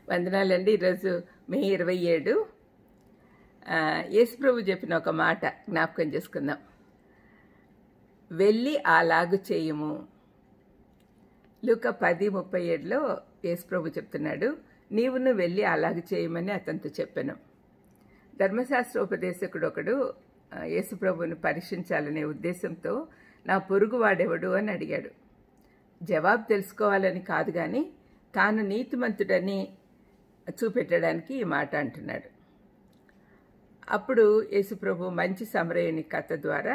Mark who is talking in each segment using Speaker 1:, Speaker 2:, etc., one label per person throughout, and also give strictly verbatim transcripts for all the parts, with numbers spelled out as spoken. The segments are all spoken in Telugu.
Speaker 1: వందనాలండి. ఈరోజు మే ఇరవై ఏడు యేసుప్రభు చెప్పిన ఒక మాట జ్ఞాపకం చేసుకుందాం. వెళ్ళి అలాగు చేయము. లూకా పది ముప్పై ఏడులో యేసుప్రభు చెప్తున్నాడు, నీవును వెళ్ళి అలాగు చేయమని అతనితో చెప్పాను. ధర్మశాస్త్ర ఉపదేశకుడు ఒకడు యేసుప్రభుని పరీక్షించాలనే ఉద్దేశంతో నా పొరుగువాడెవడు అని అడిగాడు. జవాబు తెలుసుకోవాలని కాదు కానీ తాను నీతిమంతుడని చూపెట్టడానికి ఈ మాట అంటున్నాడు. అప్పుడు యేసుప్రభు మంచి సమరయుని కథ ద్వారా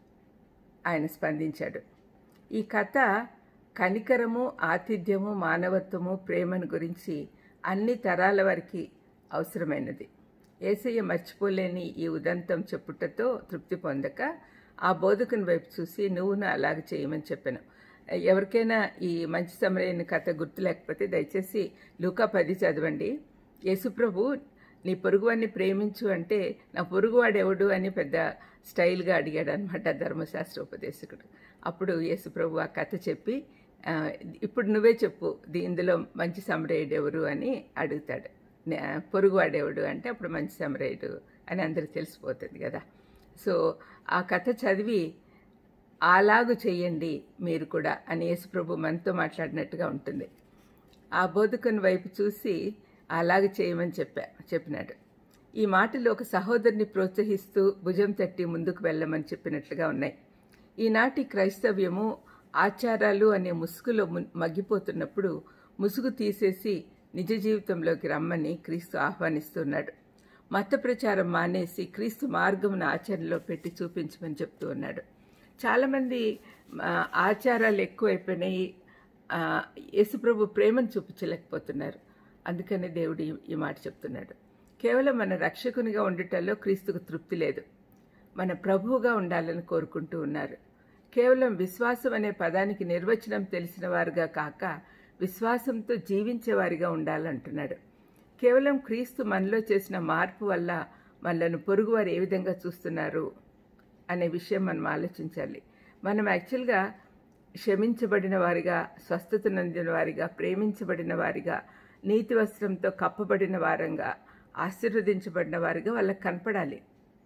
Speaker 1: ఆయన స్పందించాడు. ఈ కథ కనికరము, ఆతిథ్యము, మానవత్వము, ప్రేమను గురించి అన్ని తరాల వారికి అవసరమైనది. యేసయ్య మర్చిపోలేని ఈ ఉదంతం చెప్పుటతో తృప్తి పొందక ఆ బోధకుని వైపు చూసి నువ్వును అలాగే చేయమని చెప్పాను. ఎవరికైనా ఈ మంచి సమరయుని కథ గుర్తు లేకపోతే దయచేసి లూకా పది చదవండి. యేసుప్రభు నీ పొరుగువాడిని ప్రేమించు అంటే నా పొరుగువాడు ఎవడు అని పెద్ద స్టైల్గా అడిగాడు అనమాట ధర్మశాస్త్ర ఉపదేశకుడు. అప్పుడు యేసుప్రభు ఆ కథ చెప్పి ఇప్పుడు నువ్వే చెప్పు ఇందులో మంచి సమరయుడు ఎవరు అని అడుగుతాడు. పొరుగువాడెవడు అంటే అప్పుడు మంచి సమరయుడు అని అందరికి తెలిసిపోతుంది కదా. సో ఆ కథ చదివి అలాగు చెయ్యండి మీరు కూడా అని యేసుప్రభు మనతో మాట్లాడినట్టుగా ఉంటుంది. ఆ బోధకుని వైపు చూసి అలాగే చేయమని చెప్పా చెప్పినాడు. ఈ మాటలు ఒక సహోదరుని ప్రోత్సహిస్తూ భుజం తట్టి ముందుకు వెళ్ళమని చెప్పినట్లుగా ఉన్నాయి. ఈనాటి క్రైస్తవ్యము ఆచారాలు అనే ముసుగులో మగ్గిపోతున్నప్పుడు ముసుగు తీసేసి నిజ జీవితంలోకి రమ్మని క్రీస్తు ఆహ్వానిస్తున్నాడు. మత ప్రచారం మానేసి క్రీస్తు మార్గమును ఆచరణలో పెట్టి చూపించమని చెప్తూ ఉన్నాడు. చాలామంది ఆచారాలు ఎక్కువైపోయినాయి, యేసుప్రభు ప్రేమను చూపించలేకపోతున్నారు. అందుకనే దేవుడు ఈ మాట చెప్తున్నాడు. కేవలం మన రక్షకునిగా ఉండటంలో క్రీస్తుకు తృప్తి లేదు, మన ప్రభువుగా ఉండాలని కోరుకుంటూ ఉన్నారు. కేవలం విశ్వాసం అనే పదానికి నిర్వచనం తెలిసిన వారుగా కాక విశ్వాసంతో జీవించేవారిగా ఉండాలంటున్నాడు. కేవలం క్రీస్తు మనలో చేసిన మార్పు వల్ల మనలను పొరుగువారు ఏ విధంగా చూస్తున్నారు అనే విషయం మనం ఆలోచించాలి. మనం యాక్చువల్గా క్షమించబడిన వారిగా, స్వస్థత నందిన వారిగా, ప్రేమించబడిన వారిగా, నీతి వస్త్రంతో కప్పబడిన వారంగా, ఆశీర్వదించబడిన వారిగా వాళ్ళకి కనపడాలి.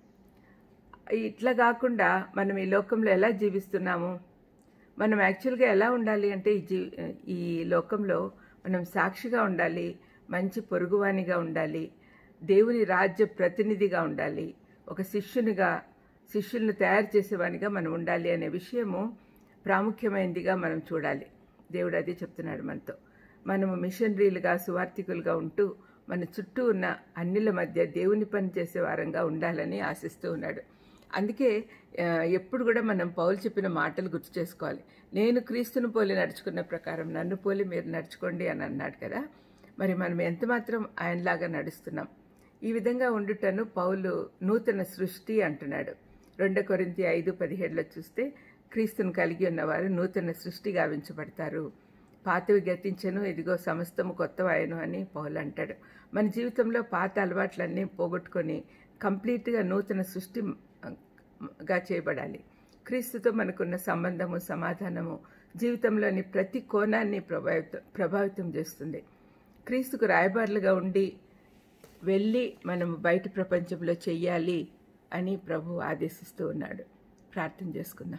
Speaker 1: ఇట్లా కాకుండా మనం ఈ లోకంలో ఎలా జీవిస్తున్నాము, మనం యాక్చువల్గా ఎలా ఉండాలి అంటే ఈ జీ ఈ లోకంలో మనం సాక్షిగా ఉండాలి, మంచి పొరుగువానిగా ఉండాలి, దేవుని రాజ్య ప్రతినిధిగా ఉండాలి, ఒక శిష్యునిగా శిష్యులను తయారు చేసేవానిగా మనం ఉండాలి అనే విషయము ప్రాముఖ్యమైనదిగా మనం చూడాలి. దేవుడు అదే చెప్తున్నాడు మనతో. మనము మిషనరీలుగా, సువార్థికులుగా ఉంటూ మన చుట్టూ ఉన్న అన్నిల మధ్య దేవుని పని చేసే వారంగా ఉండాలని ఆశిస్తూ ఉన్నాడు. అందుకే ఎప్పుడు కూడా మనం పౌలు చెప్పిన మాటలు గుర్తు చేసుకోవాలి. నేను క్రీస్తును పోలి నడుచుకున్న ప్రకారం నన్ను పోలి మీరు నడుచుకోండి అని అన్నాడు కదా. మరి మనం ఎంత మాత్రం ఆయనలాగా నడుస్తున్నాం? ఈ విధంగా ఉండుటను పౌలు నూతన సృష్టి అంటున్నాడు. రెండో కొరింథీ ఐదు పదిహేడులో చూస్తే క్రీస్తును కలిగి ఉన్నవారు నూతన సృష్టి గావించబడతారు, పాతవి గతించను, ఇదిగో సమస్తము కొత్తవాయను అని పౌలు అంటాడు. మన జీవితంలో పాత అలవాట్లన్నీ పోగొట్టుకొని కంప్లీట్గా నూతన సృష్టిగా చేయబడాలి. క్రీస్తుతో మనకున్న సంబంధము, సమాధానము జీవితంలోని ప్రతి కోణాన్ని ప్రభావితం ప్రభావితం చేస్తుంది. క్రీస్తుకు రాయబారులుగా ఉండి వెళ్ళి మనము బయట ప్రపంచంలో చెయ్యాలి అని ప్రభు ఆదేశిస్తూ ఉన్నాడు. ప్రార్థన చేసుకుందాం.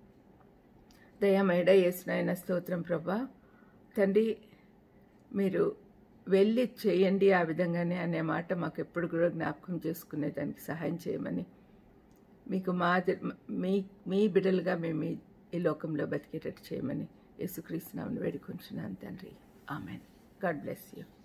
Speaker 1: దయామేడ యేసునాయన స్తోత్రం ప్రభా. తండ్రి, మీరు వెళ్ళి చేయండి ఆ విధంగానే అనే మాట మాకు ఎప్పుడు కూడా జ్ఞాపకం చేసుకునే దానికి సహాయం చేయమని, మీకు మా మీ మీ బిడ్డలుగా మేము ఈ లోకంలో బతికేటట్టు చేయమని యేసుక్రీస్తు నామమున వేడుకొంచున్నాను తండ్రి. ఆమెన్. God bless you.